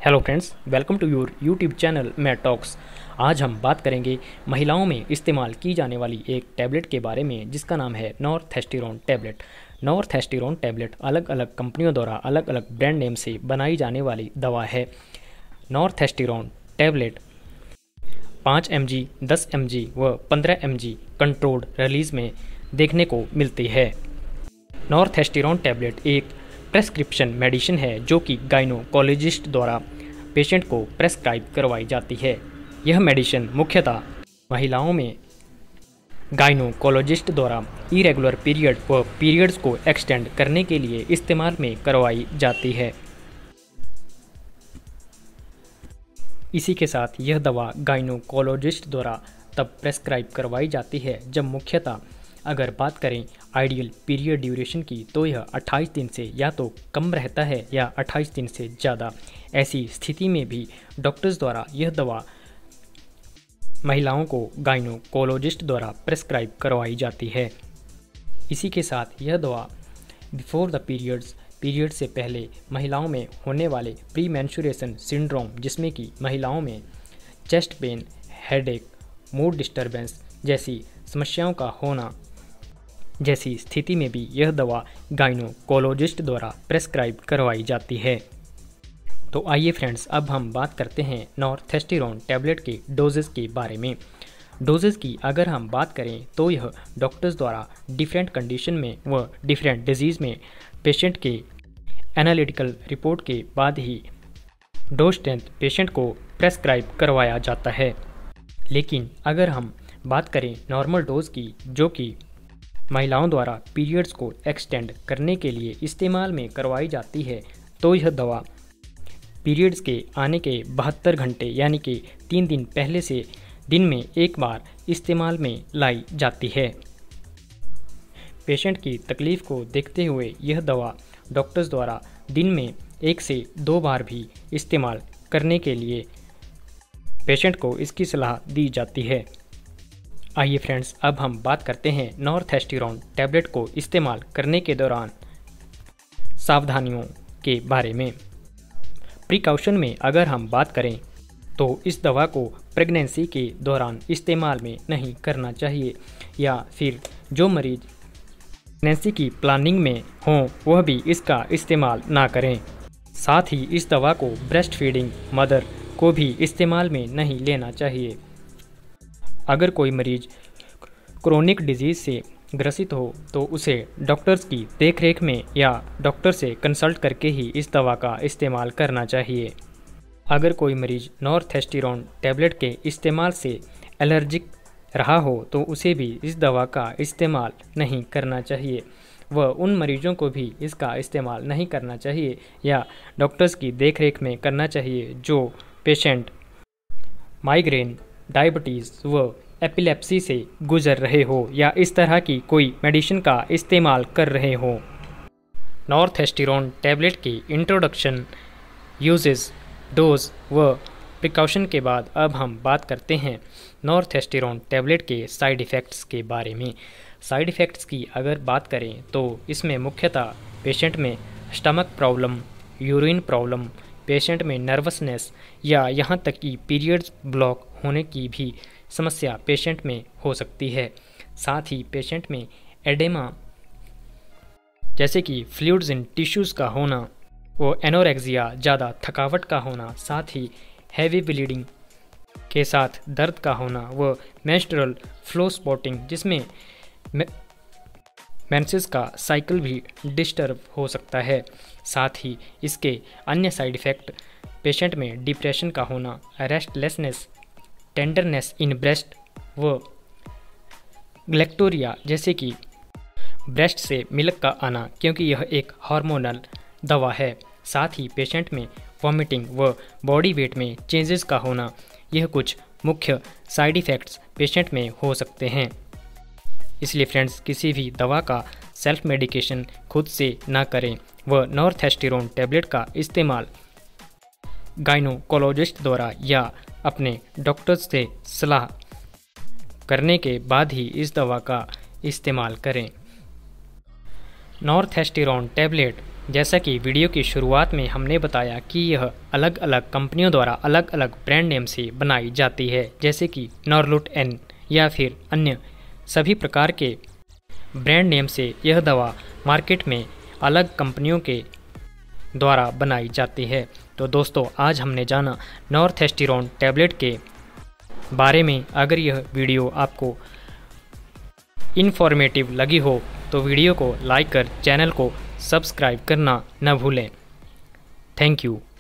Hello friends, welcome to your YouTube channel Matt Talks. आज हम बात करेंगे महिलाओं में इस्तेमाल की जाने वाली एक टैबलेट के बारे में जिसका नाम है नॉर्थेस्टेरोन टैबलेट। नॉर्थेस्टेरोन टैबलेट अलग अलग कंपनियों द्वारा अलग अलग ब्रांड नेम से बनाई जाने वाली दवा है। नॉर्थेस्टेरोन टैबलेट 5 mg, 10 mg व 15 mg कंट्रोल्ड रिलीज में देखने को मिलती है। नॉर्थेस्टेरोन टैबलेट एक प्रेस्क्रिप्शन मेडिसिन है जो कि गायनोकोलॉजिस्ट द्वारा पेशेंट को प्रेस्क्राइब करवाई जाती है। यह मेडिसिन मुख्यतः महिलाओं में गायनोकोलॉजिस्ट द्वारा इरेगुलर पीरियड व पीरियड्स को एक्सटेंड करने के लिए इस्तेमाल में करवाई जाती है। इसी के साथ यह दवा गायनोकोलॉजिस्ट द्वारा तब प्रेस्क्राइब करवाई जाती है जब मुख्यतः अगर बात करें आइडियल पीरियड ड्यूरेशन की तो यह 28 दिन से या तो कम रहता है या 28 दिन से ज़्यादा। ऐसी स्थिति में भी डॉक्टर्स द्वारा यह दवा महिलाओं को गायनोकोलॉजिस्ट द्वारा प्रेस्क्राइब करवाई जाती है। इसी के साथ यह दवा बिफोर द पीरियड से पहले महिलाओं में होने वाले प्री मेंस्ट्रुएशन सिंड्रोम जिसमें कि महिलाओं में chest pain, headache, mood disturbance जैसी समस्याओं का होना जैसी स्थिति में भी यह दवा गायनोकोलॉजिस्ट द्वारा प्रेस्क्राइब करवाई जाती है। तो आइए फ्रेंड्स, अब हम बात करते हैं नॉर्थेस्टेरोन टैबलेट के डोजेस के बारे में। डोजेस की अगर हम बात करें तो यह डॉक्टर्स द्वारा डिफरेंट कंडीशन में व डिफरेंट डिजीज़ में पेशेंट के एनालिटिकल रिपोर्ट के बाद ही डोज स्ट्रेंथ पेशेंट को प्रेस्क्राइब करवाया जाता है। लेकिन अगर हम बात करें नॉर्मल डोज की जो कि महिलाओं द्वारा पीरियड्स को एक्सटेंड करने के लिए इस्तेमाल में करवाई जाती है तो यह दवा पीरियड्स के आने के 72 घंटे यानी कि 3 दिन पहले से दिन में एक बार इस्तेमाल में लाई जाती है। पेशेंट की तकलीफ़ को देखते हुए यह दवा डॉक्टर्स द्वारा दिन में 1 से 2 बार भी इस्तेमाल करने के लिए पेशेंट को इसकी सलाह दी जाती है। आइए फ्रेंड्स, अब हम बात करते हैं नॉर्थेस्टेरोन टैबलेट को इस्तेमाल करने के दौरान सावधानियों के बारे में। प्रिकॉशन में अगर हम बात करें तो इस दवा को प्रेगनेंसी के दौरान इस्तेमाल में नहीं करना चाहिए या फिर जो मरीज प्रेगनेंसी की प्लानिंग में हों वह भी इसका इस्तेमाल ना करें। साथ ही इस दवा को ब्रेस्ट फीडिंग मदर को भी इस्तेमाल में नहीं लेना चाहिए। अगर कोई मरीज क्रोनिक डिजीज़ से ग्रसित हो तो उसे डॉक्टर्स की देखरेख में या डॉक्टर से कंसल्ट करके ही इस दवा का इस्तेमाल करना चाहिए। अगर कोई मरीज नॉर्थेस्टेरोन टैबलेट के इस्तेमाल से एलर्जिक रहा हो तो उसे भी इस दवा का इस्तेमाल नहीं करना चाहिए व उन मरीजों को भी इसका इस्तेमाल नहीं करना चाहिए या डॉक्टर्स की देखरेख में करना चाहिए जो पेशेंट माइग्रेन, डायबिटीज़ व एपिलेप्सी से गुजर रहे हो या इस तरह की कोई मेडिसिन का इस्तेमाल कर रहे हो। नॉर्थेस्टेरोन टैबलेट की इंट्रोडक्शन, यूजेस, डोज व प्रिकॉशन के बाद अब हम बात करते हैं नॉर्थेस्टेरोन टैबलेट के साइड इफ़ेक्ट्स के बारे में। साइड इफ़ेक्ट्स की अगर बात करें तो इसमें मुख्यतः पेशेंट में stomach problem, urine problem, patient में नर्वसनेस या यहाँ तक कि पीरियड्स ब्लॉक होने की भी समस्या पेशेंट में हो सकती है। साथ ही पेशेंट में एडेमा जैसे कि फ्लूइड्स इन टिश्यूज़ का होना, वो एनोरेक्सिया ज़्यादा थकावट का होना, साथ ही हैवी ब्लीडिंग के साथ दर्द का होना व मेंस्ट्रुअल फ्लो स्पॉटिंग जिसमें मेंसेस का साइकिल भी डिस्टर्ब हो सकता है। साथ ही इसके अन्य साइड इफ़ेक्ट पेशेंट में डिप्रेशन का होना, रेस्टलेसनेस, टेंडरनेस इन ब्रेस्ट व ग्लैक्टोरिया जैसे कि ब्रेस्ट से मिल्क का आना क्योंकि यह एक हार्मोनल दवा है। साथ ही पेशेंट में वॉमिटिंग व बॉडी वेट में चेंजेस का होना, यह कुछ मुख्य साइड इफ़ेक्ट्स पेशेंट में हो सकते हैं। इसलिए फ्रेंड्स, किसी भी दवा का सेल्फ मेडिकेशन खुद से ना करें व नॉर्थेस्टेरोन टैबलेट का इस्तेमाल गायनोकोलॉजिस्ट द्वारा या अपने डॉक्टर्स से सलाह करने के बाद ही इस दवा का इस्तेमाल करें। नॉर्थेस्टेरोन टैबलेट जैसा कि वीडियो की शुरुआत में हमने बताया कि यह अलग अलग कंपनियों द्वारा अलग अलग ब्रांड नेम से बनाई जाती है, जैसे कि नॉर्लुट एन या फिर अन्य सभी प्रकार के ब्रांड नेम से यह दवा मार्केट में अलग कंपनियों के द्वारा बनाई जाती है। तो दोस्तों, आज हमने जाना नॉर्थएस्टिरोन टैबलेट के बारे में। अगर यह वीडियो आपको इन्फॉर्मेटिव लगी हो तो वीडियो को लाइक कर चैनल को सब्सक्राइब करना न भूलें। Thank you.